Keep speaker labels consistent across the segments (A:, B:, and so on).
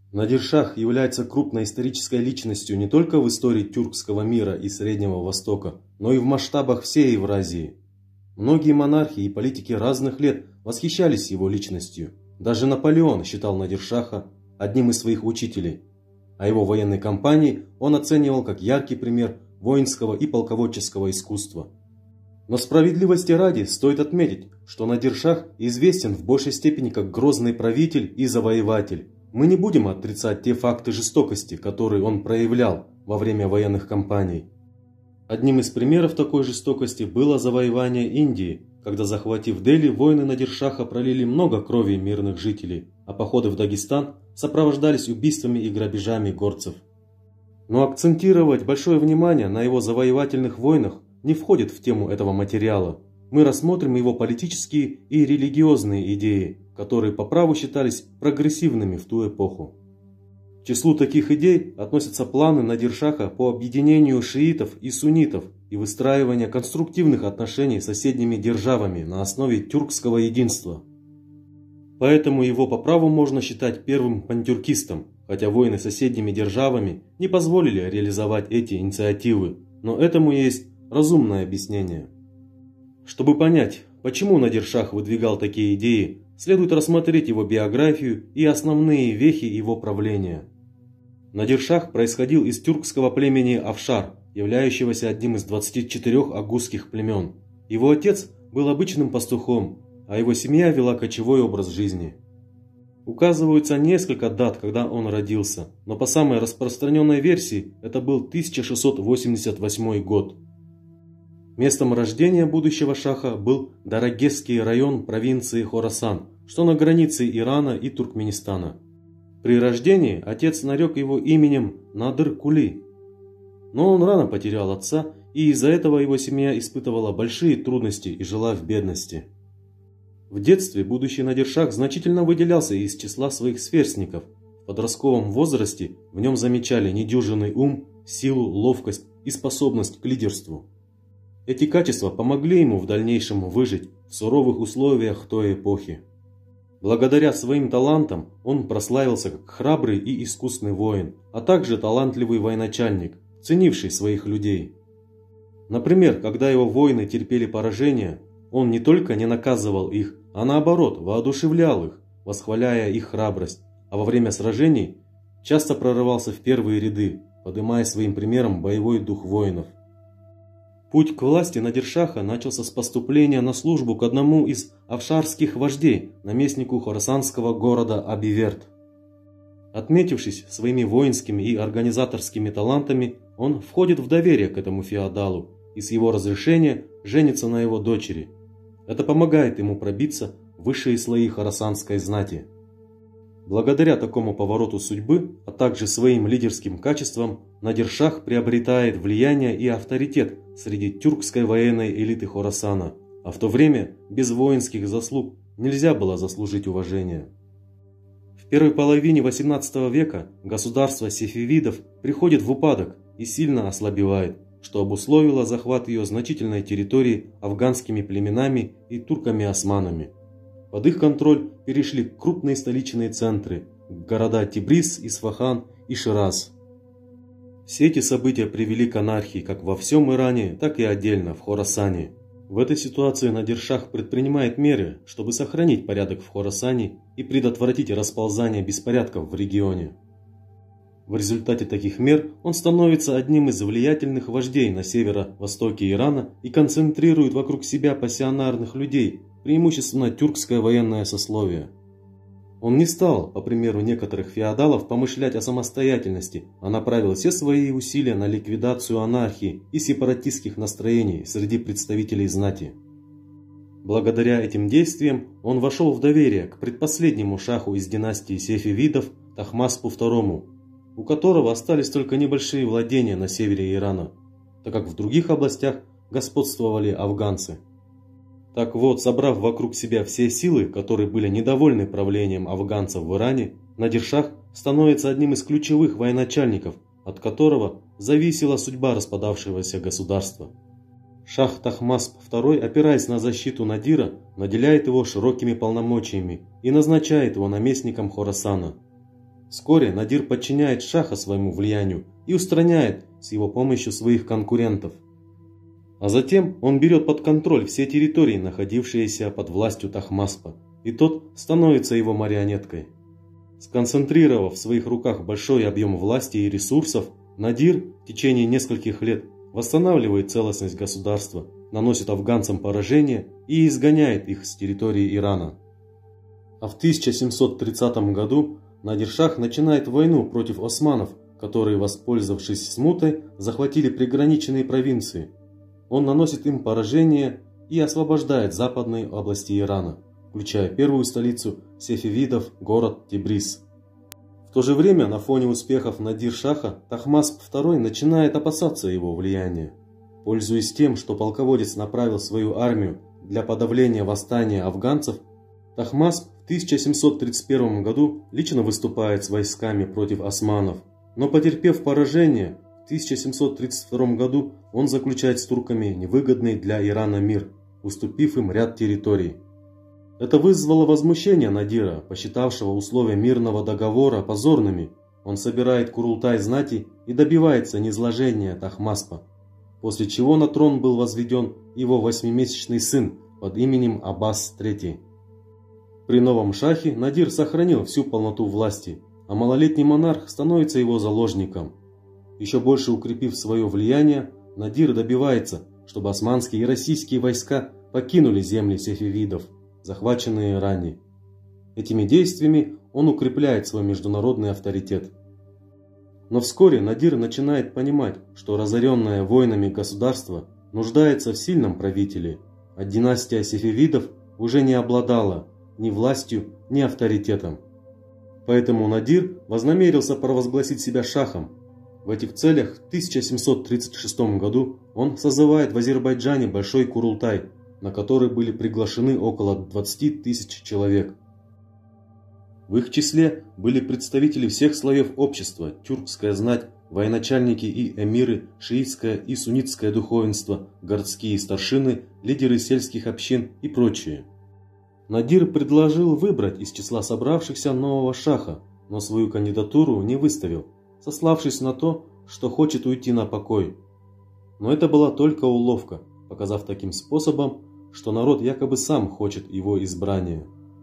A: Надир-Шах является крупной исторической личностью не только в истории тюркского мира и Среднего Востока, но и в масштабах всей Евразии. Многие монархи и политики разных лет восхищались его личностью. Даже Наполеон считал Надир-Шаха одним из своих учителей, а его военные кампании он оценивал как яркий пример воинского и полководческого искусства. Но справедливости ради стоит отметить, что Надир-Шах известен в большей степени как грозный правитель и завоеватель. Мы не будем отрицать те факты жестокости, которые он проявлял во время военных кампаний. Одним из примеров такой жестокости было завоевание Индии, когда, захватив Дели, воины Надир-Шаха пролили много крови мирных жителей, а походы в Дагестан сопровождались убийствами и грабежами горцев. Но акцентировать большое внимание на его завоевательных войнах не входит в тему этого материала. Мы рассмотрим его политические и религиозные идеи, которые по праву считались прогрессивными в ту эпоху. К числу таких идей относятся планы Надир-Шаха по объединению шиитов и суннитов и выстраивание конструктивных отношений с соседними державами на основе тюркского единства. Поэтому его по праву можно считать первым пантюркистом, хотя войны с соседними державами не позволили реализовать эти инициативы, но этому есть разумное объяснение. Чтобы понять, почему Надир-Шах выдвигал такие идеи, следует рассмотреть его биографию и основные вехи его правления. Надир-Шах происходил из тюркского племени Афшар, являющегося одним из 24 агузских племен. Его отец был обычным пастухом, а его семья вела кочевой образ жизни. Указываются несколько дат, когда он родился, но по самой распространенной версии это был 1688 год. Местом рождения будущего шаха был Дарагесский район провинции Хорасан, что на границе Ирана и Туркменистана. При рождении отец нарек его именем Надыр-Кули, но он рано потерял отца, и из-за этого его семья испытывала большие трудности и жила в бедности. В детстве будущий Надир-Шах значительно выделялся из числа своих сверстников. В подростковом возрасте в нем замечали недюжинный ум, силу, ловкость и способность к лидерству. Эти качества помогли ему в дальнейшем выжить в суровых условиях той эпохи. Благодаря своим талантам он прославился как храбрый и искусный воин, а также талантливый военачальник, ценивший своих людей. Например, когда его воины терпели поражение, он не только не наказывал их, а наоборот воодушевлял их, восхваляя их храбрость, а во время сражений часто прорывался в первые ряды, поднимая своим примером боевой дух воинов. Путь к власти Надир-Шаха начался с поступления на службу к одному из афшарских вождей, наместнику хорасанского города Абиверт. Отметившись своими воинскими и организаторскими талантами, он входит в доверие к этому феодалу и с его разрешения женится на его дочери. Это помогает ему пробиться в высшие слои хорасанской знати. Благодаря такому повороту судьбы, а также своим лидерским качествам, Надир-Шах приобретает влияние и авторитет среди тюркской военной элиты Хорасана, а в то время без воинских заслуг нельзя было заслужить уважение. В первой половине XVIII века государство сефевидов приходит в упадок и сильно ослабевает, что обусловило захват ее значительной территории афганскими племенами и турками-османами. Под их контроль перешли крупные столичные центры – города Тибриз, Исфахан и Шираз. Все эти события привели к анархии как во всем Иране, так и отдельно в Хорасане. В этой ситуации Надир-Шах предпринимает меры, чтобы сохранить порядок в Хорасане и предотвратить расползание беспорядков в регионе. В результате таких мер он становится одним из влиятельных вождей на северо-востоке Ирана и концентрирует вокруг себя пассионарных людей, преимущественно тюркское военное сословие. Он не стал, по примеру некоторых феодалов, помышлять о самостоятельности, а направил все свои усилия на ликвидацию анархии и сепаратистских настроений среди представителей знати. Благодаря этим действиям он вошел в доверие к предпоследнему шаху из династии сефевидов Тахмаспу II, у которого остались только небольшие владения на севере Ирана, так как в других областях господствовали афганцы. Так вот, собрав вокруг себя все силы, которые были недовольны правлением афганцев в Иране, Надир-Шах становится одним из ключевых военачальников, от которого зависела судьба распадавшегося государства. Шах Тахмасп II, опираясь на защиту Надира, наделяет его широкими полномочиями и назначает его наместником Хорасана. Вскоре Надир подчиняет шаха своему влиянию и устраняет с его помощью своих конкурентов. А затем он берет под контроль все территории, находившиеся под властью Тахмаспа, и тот становится его марионеткой. Сконцентрировав в своих руках большой объем власти и ресурсов, Надир в течение нескольких лет восстанавливает целостность государства, наносит афганцам поражение и изгоняет их с территории Ирана. А в 1730 году Надир-шах начинает войну против османов, которые, воспользовавшись смутой, захватили приграниченные провинции. Он наносит им поражение и освобождает западные области Ирана, включая первую столицу сефевидов, город Тебриз. В то же время на фоне успехов Надир-шаха Тахмасп II начинает опасаться его влияния. Пользуясь тем, что полководец направил свою армию для подавления восстания афганцев, Тахмасп в 1731 году лично выступает с войсками против османов, но, потерпев поражение, в 1732 году он заключает с турками невыгодный для Ирана мир, уступив им ряд территорий. Это вызвало возмущение Надира, посчитавшего условия мирного договора позорными. Он собирает курултай знати и добивается низложения Тахмаспа, после чего на трон был возведен его 8-месячный сын под именем Аббас III. При новом шахе Надир сохранил всю полноту власти, а малолетний монарх становится его заложником. Еще больше укрепив свое влияние, Надир добивается, чтобы османские и российские войска покинули земли сефевидов, захваченные ранее. Этими действиями он укрепляет свой международный авторитет. Но вскоре Надир начинает понимать, что разоренное войнами государство нуждается в сильном правителе, а династия сефевидов уже не обладала ни властью, ни авторитетом. Поэтому Надир вознамерился провозгласить себя шахом. В этих целях в 1736 году он созывает в Азербайджане большой курултай, на который были приглашены около 20 тысяч человек. В их числе были представители всех слоев общества, тюркская знать, военачальники и эмиры, шиитское и суннитское духовенство, городские старшины, лидеры сельских общин и прочие. Надир предложил выбрать из числа собравшихся нового шаха, но свою кандидатуру не выставил, сославшись на то, что хочет уйти на покой. Но это была только уловка, показав таким способом, что народ якобы сам хочет его избрания.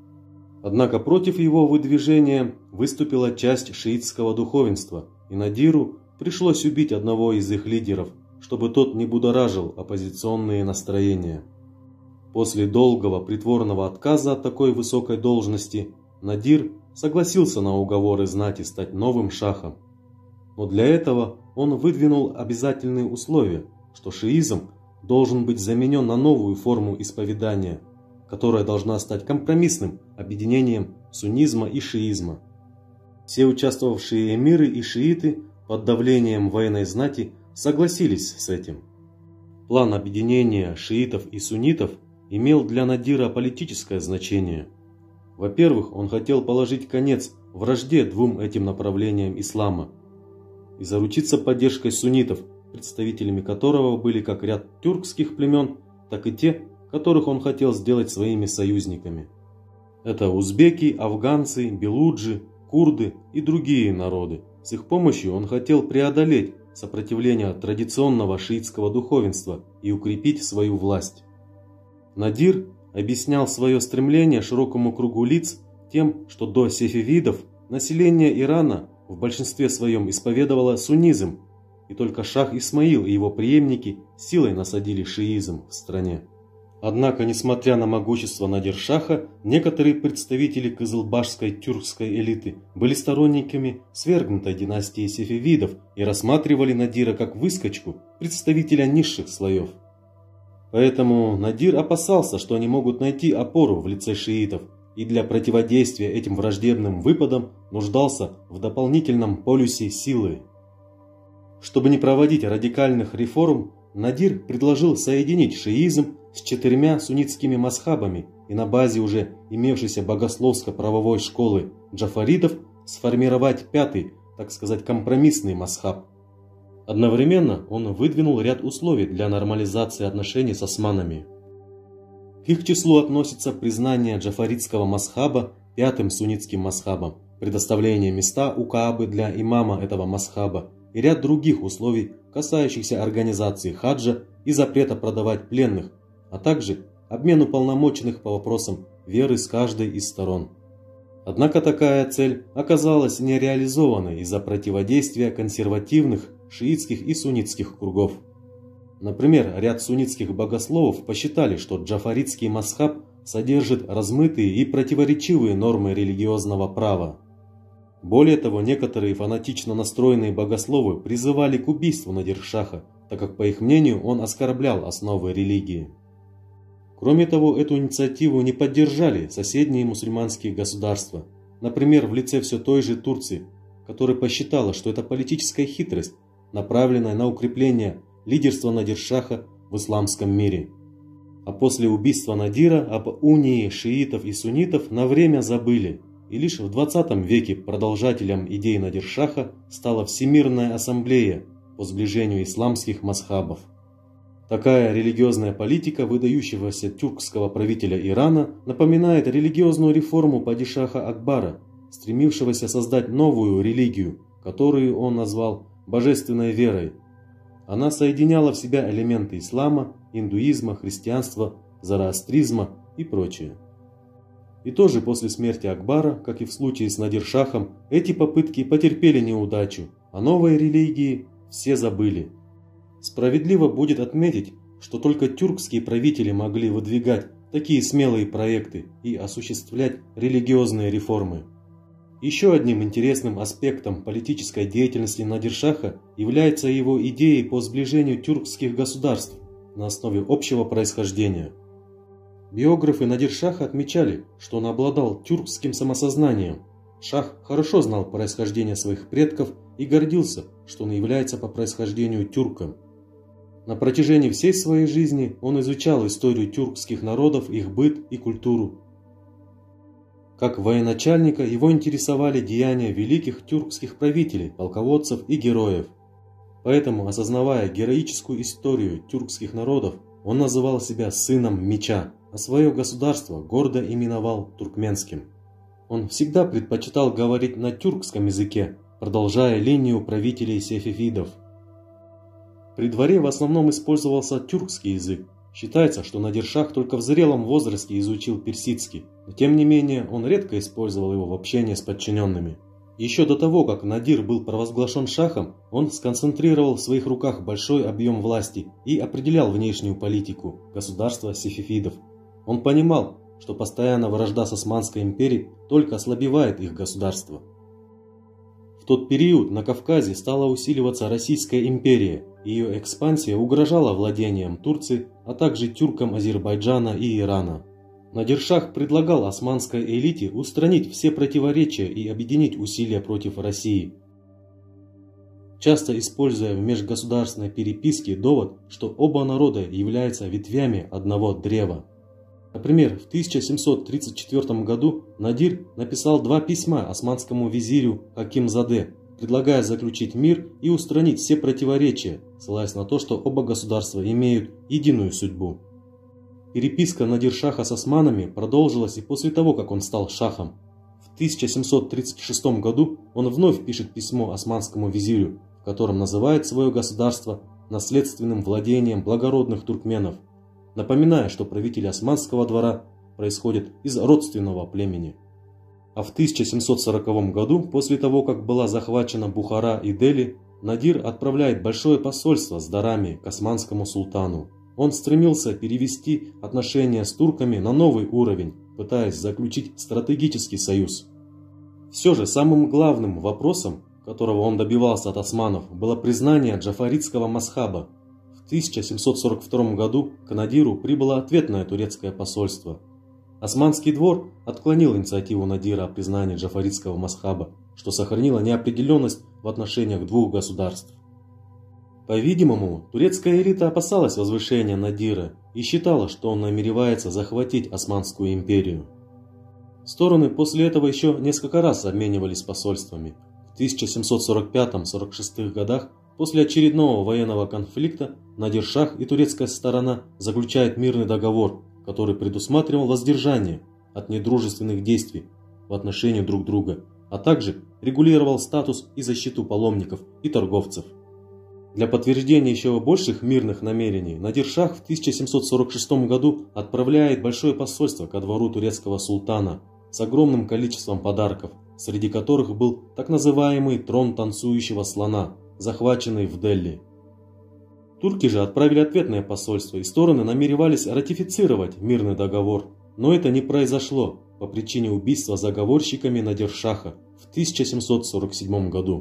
A: Однако против его выдвижения выступила часть шиитского духовенства, и Надиру пришлось убить одного из их лидеров, чтобы тот не будоражил оппозиционные настроения. После долгого притворного отказа от такой высокой должности Надир согласился на уговоры знати стать новым шахом. Но для этого он выдвинул обязательные условия, что шиизм должен быть заменен на новую форму исповедания, которая должна стать компромиссным объединением суннизма и шиизма. Все участвовавшие эмиры и шииты под давлением военной знати согласились с этим. План объединения шиитов и суннитов имел для Надира политическое значение. Во-первых, он хотел положить конец вражде двум этим направлениям ислама и заручиться поддержкой суннитов, представителями которого были как ряд тюркских племен, так и те, которых он хотел сделать своими союзниками. Это узбеки, афганцы, белуджи, курды и другие народы. С их помощью он хотел преодолеть сопротивление традиционного шиитского духовенства и укрепить свою власть. Надир объяснял свое стремление широкому кругу лиц тем, что до сефевидов население Ирана в большинстве своем исповедовало суннизм, и только шах Исмаил и его преемники силой насадили шиизм в стране. Однако, несмотря на могущество Надир-шаха, некоторые представители кызылбашской тюркской элиты были сторонниками свергнутой династии сефевидов и рассматривали Надира как выскочку, представителя низших слоев. Поэтому Надир опасался, что они могут найти опору в лице шиитов, и для противодействия этим враждебным выпадам нуждался в дополнительном полюсе силы. Чтобы не проводить радикальных реформ, Надир предложил соединить шиизм с 4 суннитскими мазхабами и на базе уже имевшейся богословско-правовой школы джафаридов сформировать 5-й, так сказать, компромиссный мазхаб. Одновременно он выдвинул ряд условий для нормализации отношений с османами. К их числу относится признание джафаридского мазхаба 5-м суннитским мазхабом предоставление места у Каабы для имама этого мазхаба и ряд других условий, касающихся организации хаджа и запрета продавать пленных, а также обмен уполномоченных по вопросам веры с каждой из сторон. Однако такая цель оказалась нереализованной из-за противодействия консервативных шиитских и суннитских кругов. Например, ряд суннитских богословов посчитали, что джафаритский мазхаб содержит размытые и противоречивые нормы религиозного права. Более того, некоторые фанатично настроенные богословы призывали к убийству Надир-Шаха, так как, по их мнению, он оскорблял основы религии. Кроме того, эту инициативу не поддержали соседние мусульманские государства, например, в лице все той же Турции, которая посчитала, что это политическая хитрость, направленная на укрепление лидерства Надир-Шаха в исламском мире. А после убийства Надира об унии шиитов и суннитов на время забыли, и лишь в 20 веке продолжателем идей Надир-Шаха стала Всемирная ассамблея по сближению исламских мазхабов. Такая религиозная политика выдающегося тюркского правителя Ирана напоминает религиозную реформу падишаха Акбара, стремившегося создать новую религию, которую он назвал божественной верой. Она соединяла в себя элементы ислама, индуизма, христианства, зороастризма и прочее. И тоже после смерти Акбара, как и в случае с Надир-Шахом, эти попытки потерпели неудачу, а новой религии все забыли. Справедливо будет отметить, что только тюркские правители могли выдвигать такие смелые проекты и осуществлять религиозные реформы. Еще одним интересным аспектом политической деятельности Надир-Шаха является его идеей по сближению тюркских государств на основе общего происхождения. Биографы Надир-Шаха отмечали, что он обладал тюркским самосознанием. Шах хорошо знал происхождение своих предков и гордился, что он является по происхождению тюрком. На протяжении всей своей жизни он изучал историю тюркских народов, их быт и культуру. Как военачальника его интересовали деяния великих тюркских правителей, полководцев и героев. Поэтому, осознавая героическую историю тюркских народов, он называл себя сыном меча, а свое государство гордо именовал туркменским. Он всегда предпочитал говорить на тюркском языке, продолжая линию правителей сефевидов. При дворе в основном использовался тюркский язык. Считается, что Надир-Шах только в зрелом возрасте изучил персидский, но тем не менее он редко использовал его в общении с подчиненными. Еще до того, как Надир был провозглашен шахом, он сконцентрировал в своих руках большой объем власти и определял внешнюю политику государства сефевидов. Он понимал, что постоянная вражда с Османской империей только ослабевает их государство. В тот период на Кавказе стала усиливаться Российская империя, и ее экспансия угрожала владением Турции, а также тюркам Азербайджана и Ирана. Надир-Шах предлагал османской элите устранить все противоречия и объединить усилия против России, часто используя в межгосударственной переписке довод, что оба народа являются ветвями одного древа. Например, в 1734 году Надир написал 2 письма османскому визирю Хакимзаде, предлагая заключить мир и устранить все противоречия, ссылаясь на то, что оба государства имеют единую судьбу. Переписка Надир-Шаха с османами продолжилась и после того, как он стал шахом. В 1736 году он вновь пишет письмо османскому визирю, в котором называет свое государство наследственным владением благородных туркменов, напоминая, что правители османского двора происходят из родственного племени. А в 1740 году, после того, как была захвачена Бухара и Дели, Надир отправляет большое посольство с дарами к османскому султану. Он стремился перевести отношения с турками на новый уровень, пытаясь заключить стратегический союз. Все же самым главным вопросом, которого он добивался от османов, было признание джафаритского мазхаба. В 1742 году к Надиру прибыло ответное турецкое посольство. Османский двор отклонил инициативу Надира о признании джафаритского мазхаба, что сохранило неопределенность в отношениях двух государств. По-видимому, турецкая элита опасалась возвышения Надира и считала, что он намеревается захватить Османскую империю. Стороны после этого еще несколько раз обменивались посольствами. В 1745-46 годах, после очередного военного конфликта, Надир-Шах и турецкая сторона заключают мирный договор, который предусматривал воздержание от недружественных действий в отношении друг друга а также регулировал статус и защиту паломников и торговцев. Для подтверждения еще больших мирных намерений Надир-шах в 1746 году отправляет большое посольство ко двору турецкого султана с огромным количеством подарков, среди которых был так называемый трон танцующего слона, захваченный в Дели. Турки же отправили ответное посольство, и стороны намеревались ратифицировать мирный договор, но это не произошло по причине убийства заговорщиками Надир-шаха в 1747 году.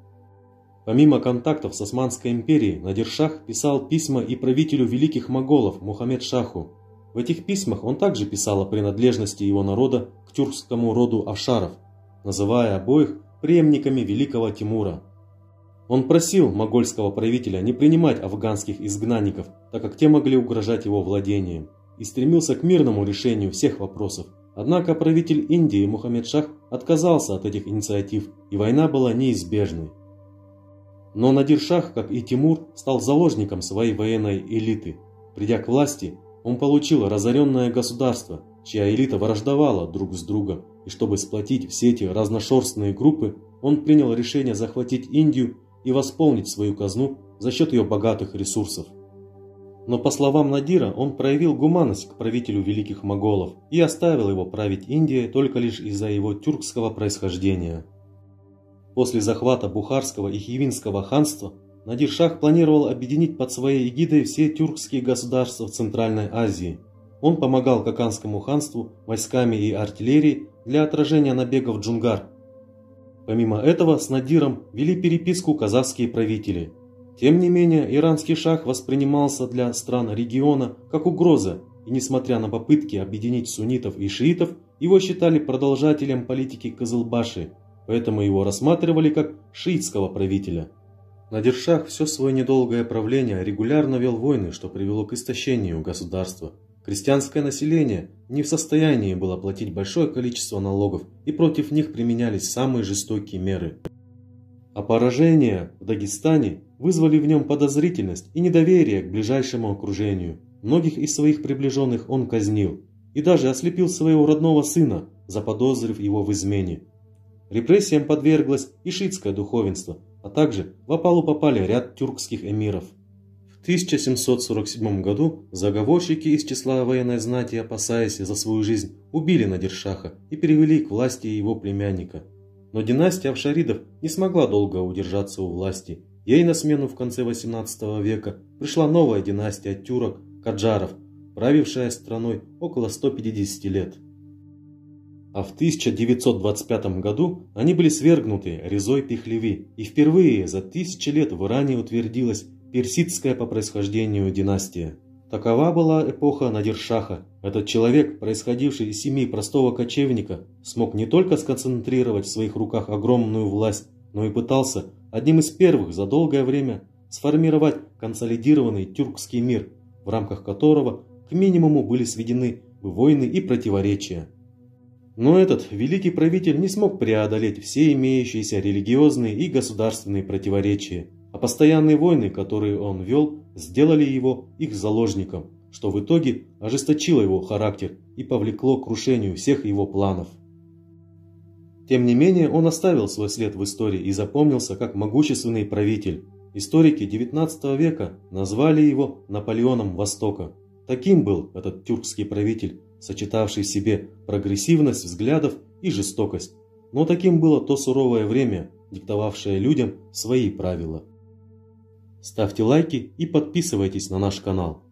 A: Помимо контактов с Османской империей, Надир-шах писал письма и правителю великих моголов Мухаммед-шаху. В этих письмах он также писал о принадлежности его народа к тюркскому роду Ашаров, называя обоих преемниками великого Тимура. Он просил могольского правителя не принимать афганских изгнанников, так как те могли угрожать его владениям, и стремился к мирному решению всех вопросов. Однако правитель Индии Мухаммед-шах отказался от этих инициатив, и война была неизбежной. Но Надир-шах, как и Тимур, стал заложником своей военной элиты. Придя к власти, он получил разоренное государство, чья элита враждовала друг с другом, и чтобы сплотить все эти разношерстные группы, он принял решение захватить Индию и восполнить свою казну за счет ее богатых ресурсов. Но по словам Надира, он проявил гуманность к правителю великих моголов и оставил его править Индией только лишь из-за его тюркского происхождения. После захвата Бухарского и Хивинского ханства Надир-шах планировал объединить под своей эгидой все тюркские государства в Центральной Азии. Он помогал Каканскому ханству войсками и артиллерией для отражения набегов джунгар. Помимо этого с Надиром вели переписку казахские правители. Тем не менее, иранский шах воспринимался для стран региона как угроза, и несмотря на попытки объединить суннитов и шиитов, его считали продолжателем политики Кызылбаши, поэтому его рассматривали как шиитского правителя. Надир-шах все свое недолгое правление регулярно вел войны, что привело к истощению государства. Крестьянское население не в состоянии было платить большое количество налогов, и против них применялись самые жестокие меры. А поражения в Дагестане вызвали в нем подозрительность и недоверие к ближайшему окружению. Многих из своих приближенных он казнил и даже ослепил своего родного сына, заподозрив его в измене. Репрессиям подверглось и шиитское духовенство, а также в опалу попали ряд тюркских эмиров. В 1747 году заговорщики из числа военной знати, опасаясь за свою жизнь, убили Надир-шаха и перевели к власти его племянника. Но династия Авшаридов не смогла долго удержаться у власти. Ей на смену в конце 18 века пришла новая династия тюрок Каджаров, правившая страной около 150 лет. А в 1925 году они были свергнуты Резой Пехлеви, и впервые за 1000 лет в Иране утвердилась персидская по происхождению династия. Такова была эпоха Надир-шаха. Этот человек, происходивший из семьи простого кочевника, смог не только сконцентрировать в своих руках огромную власть, но и пытался одним из первых за долгое время сформировать консолидированный тюркский мир, в рамках которого к минимуму были сведены войны и противоречия. Но этот великий правитель не смог преодолеть все имеющиеся религиозные и государственные противоречия, а постоянные войны, которые он вел, сделали его их заложником, что в итоге ожесточило его характер и повлекло к крушению всех его планов. Тем не менее, он оставил свой след в истории и запомнился как могущественный правитель. Историки XIX века назвали его Наполеоном Востока. Таким был этот тюркский правитель, сочетавший в себе прогрессивность взглядов и жестокость. Но таким было то суровое время, диктовавшее людям свои правила. Ставьте лайки и подписывайтесь на наш канал.